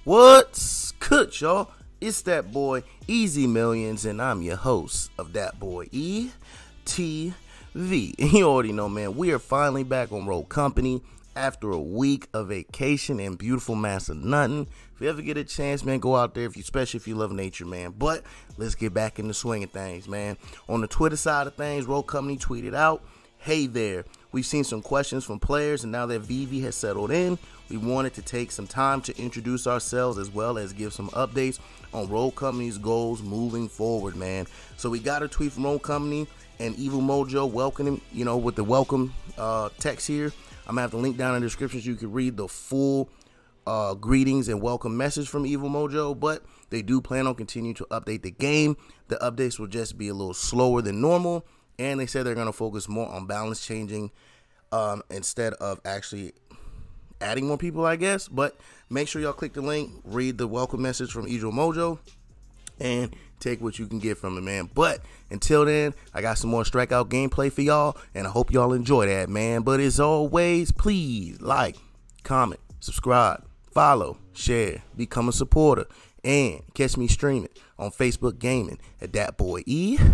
What's good, y'all? It's that boy Easy Millions, and I'm your host of that boy ETV. You already know, man. We are finally back on Roll Company after a week of vacation in beautiful Massanutten. If you ever get a chance, man, go out there, especially if you love nature, man. But let's get back in the swing of things, man. On the Twitter side of things, Roll Company tweeted out, "Hey there, we've seen some questions from players, and now that VV has settled in, we wanted to take some time to introduce ourselves as well as give some updates on Roll Company's goals moving forward, man." So we got a tweet from Roll Company and Evil Mojo welcoming, with the welcome text here. I'm going to have the link down in the description so you can read the full greetings and welcome message from Evil Mojo, but they do plan on continuing to update the game. The updates will just be a little slower than normal, and they said they're going to focus more on balance changing instead of actually adding more people, I guess. But make sure y'all click the link, read the welcome message from Evil Mojo, and take what you can get from it, man. But until then, I got some more Strikeout gameplay for y'all, and I hope y'all enjoy that, man. But as always, please like, comment, subscribe, follow, share, become a supporter, and catch me streaming on Facebook Gaming at that boy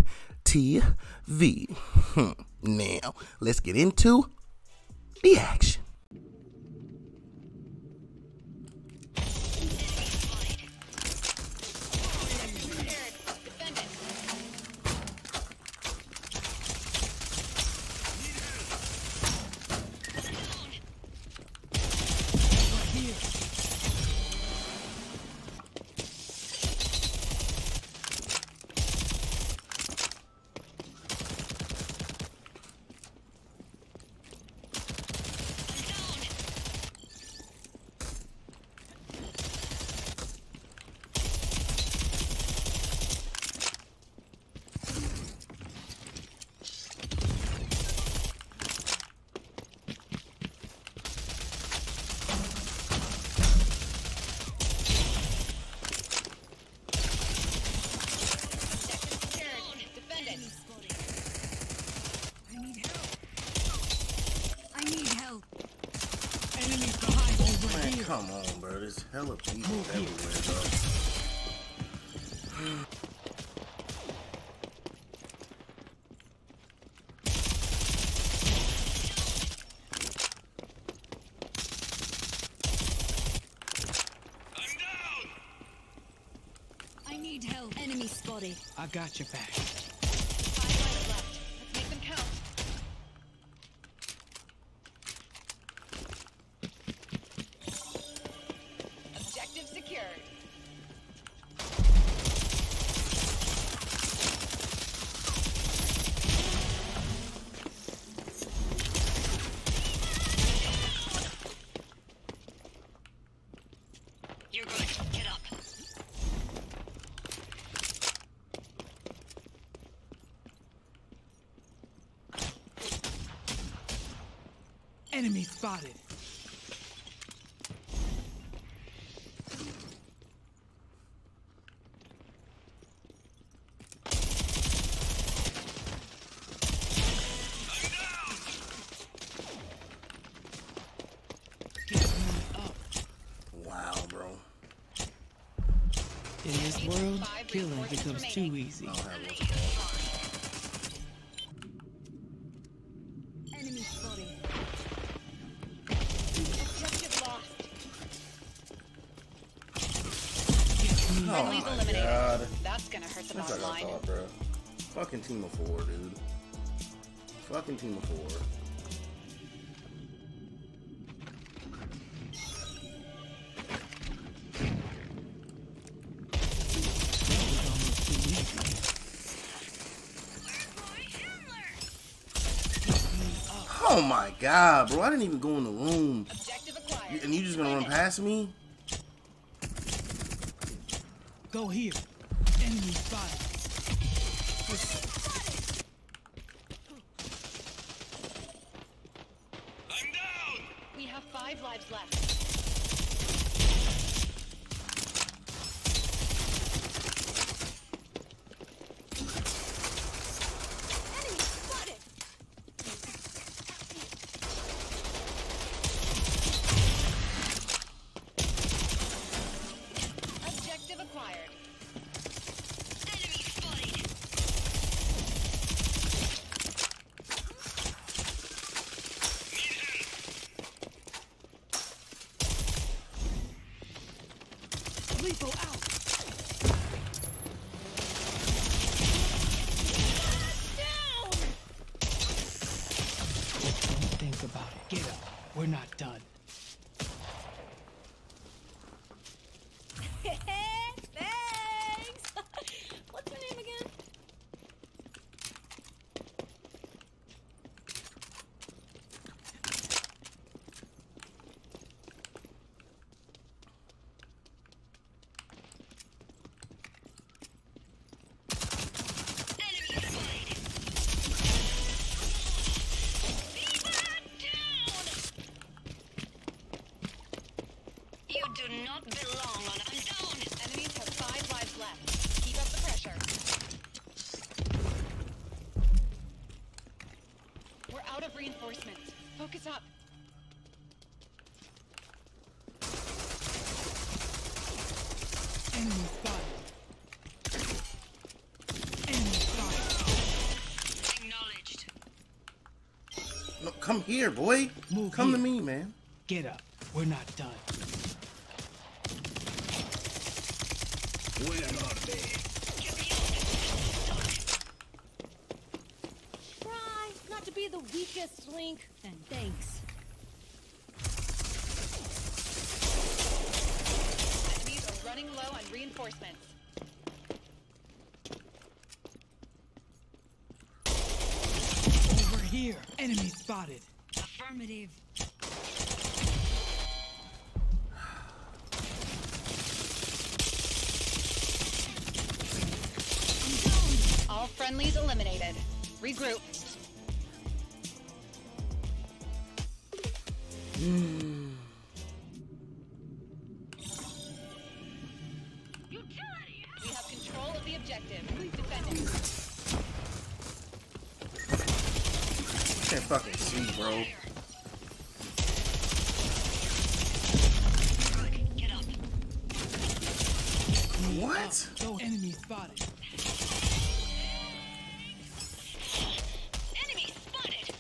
ETV. Now, let's get into the action. Come on, bro. There's hella people everywhere, bro. I'm down! I need help. Enemy spotted. I got your back. 5 lives left. Let's make them count. Objective secured. You're good. Get up. Enemy spotted. Get up. Wow, bro. In this world, killing becomes too easy. I don't have what's it called. Enemy spotted. Objective lost. Oh Friendly's my eliminated. god. That's gonna hurt the That's bottom like I line. thought, bro. Fucking team of 4, dude. Fucking team of 4. Oh my god, bro. I didn't even go in the room. Objective acquired. And you just gonna run past me? Go here. Enemy spotted. I'm down! We have 5 lives left. Enemy spotted. Lethal out. Don't think about it. Get up. We're not done. Thanks. What's her name again? You do not belong on a zone. Enemies have 5 lives left. Keep up the pressure. We're out of reinforcements. Focus up. Enemy spotted. Enemy spotted. Acknowledged. No, come here, boy. Move Come to here. me, man. Get up. We're not done. Try not to be the weakest link. Then thanks. Enemies are running low on reinforcements. Over here. Enemy spotted. Affirmative. All friendlies eliminated. Regroup. We have control of the objective. Defend it. Can't fucking see, bro. Get up. What? Go enemy spotted. Enemy spotted.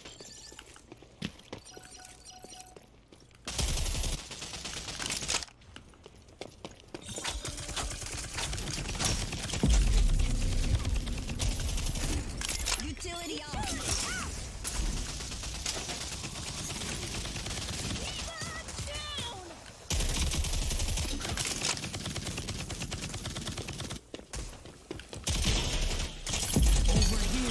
Utility off. Over here.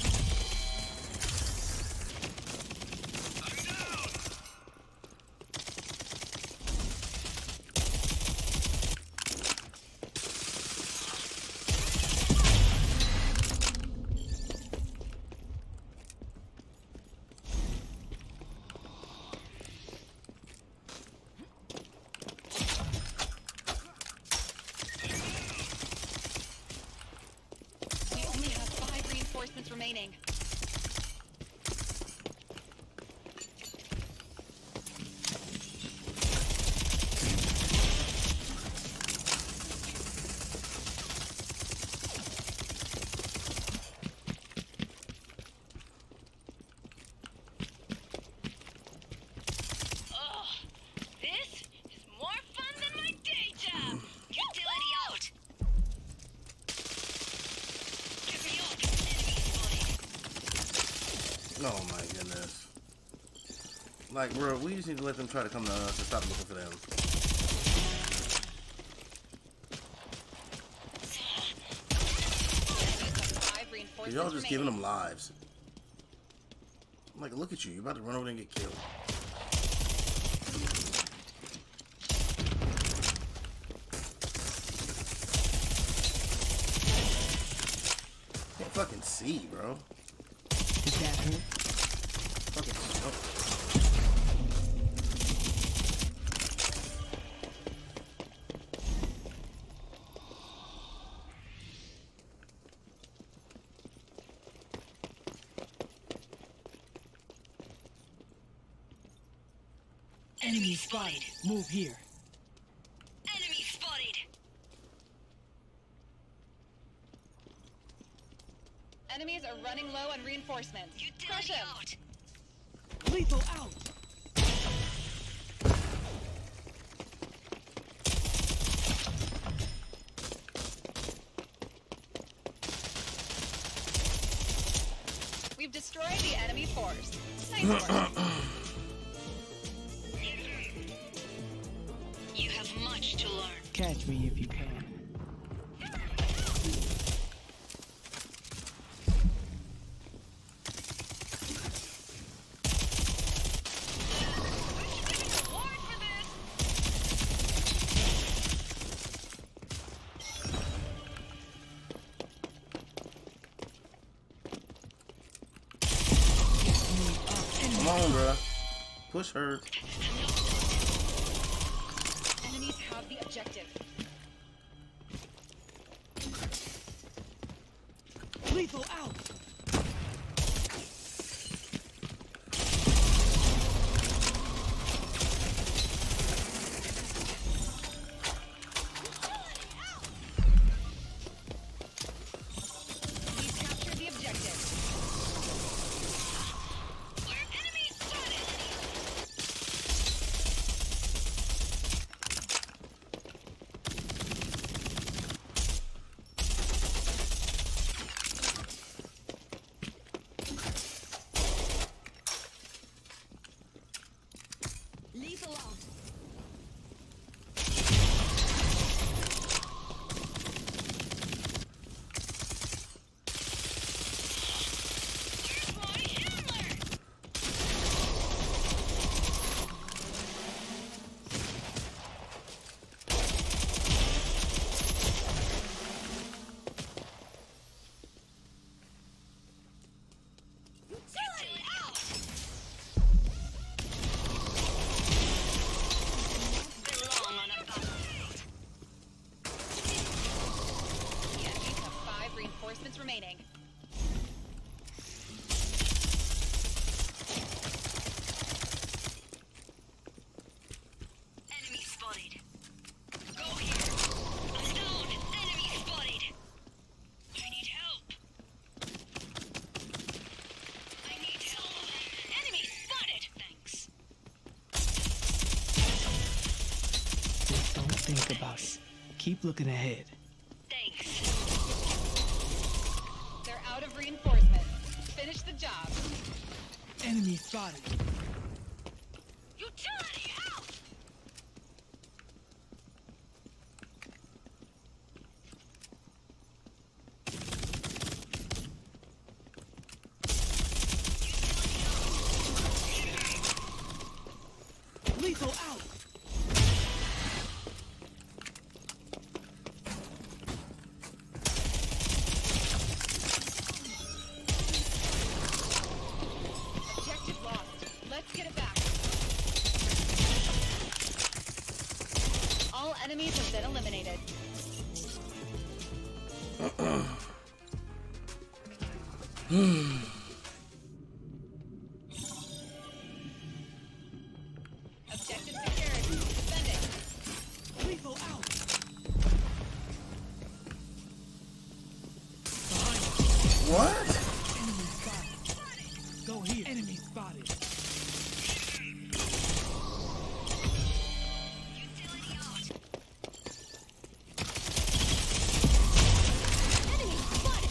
We only have 5 reinforcements remaining. This is more fun than my day job. Utility out. Get me up. Enemy spotted. Oh my goodness. Like, bro, we just need to let them try to come to us and stop looking for them. Cause y'all just giving them lives. I'm like, look at you. You're about to run over there and get killed. Can't fucking see, bro. Did that hurt? Fucking. Oh. Enemy spotted. Move here. Enemy spotted. Enemies are running low on reinforcements. Crush them. Lethal out. destroyed the enemy force. Nice work. You have much to learn. Catch me if you can. Reward for this. Come on, bruh. Push her. Enemies have the objective. Lethal out! Please capture the objective. Enemy spotted. Lethal out. Where's my handler? Utility out. Belong on a battlefield. The enemies have 5 reinforcements remaining. Enemy spotted. Go here. Unknown. Enemy spotted. I need help. I need help. Enemy spotted. Thanks. Just don't think about it. Keep looking ahead. Thanks. They're out of reinforcement. Finish the job. Enemy spotted. Utility out! Lethal out! Objective lost. Let's get it back. All enemies have been eliminated. Objective secured. Defending. Lethal out! What? Enemy spotted. Go here. Enemy spotted. Utility out. Enemy spotted.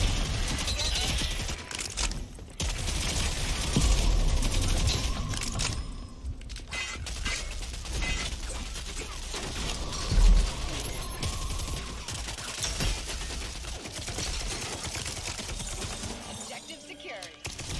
Objective secured.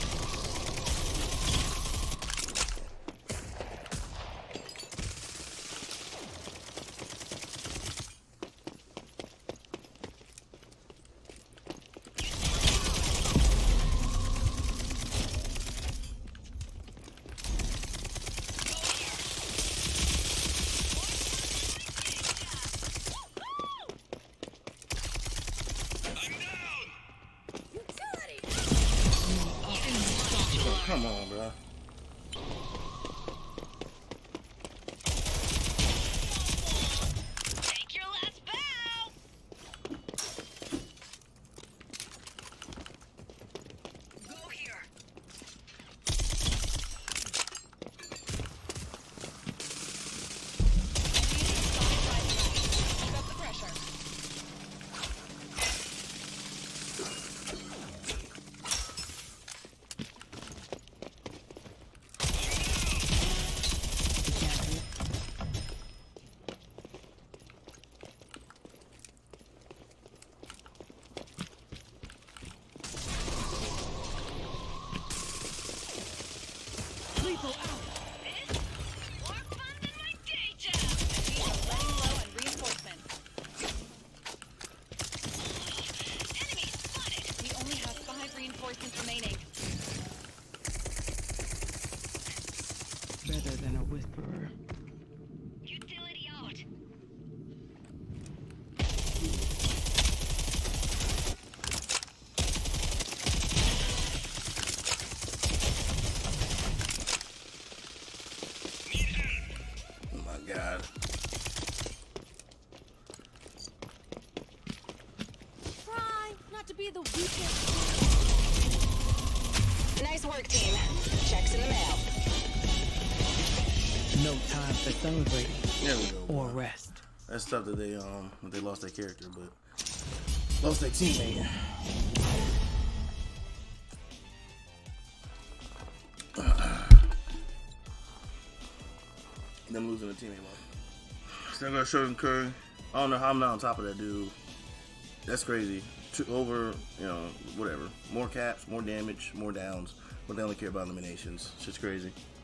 Utility. Come on, bruh. Take your last bow. Go here. Keep up the pressure. God. Try not to be the weakest. Nice work, team. Checks in the mail. No time for celebrating There we go. or rest. That's stuff that they lost their character, but lost their teammate. Them losing a teammate. Still got Shorten Curry. I don't know how I'm not on top of that dude. That's crazy. Over, whatever. More caps, more damage, more downs, but they only care about eliminations. Shit's crazy.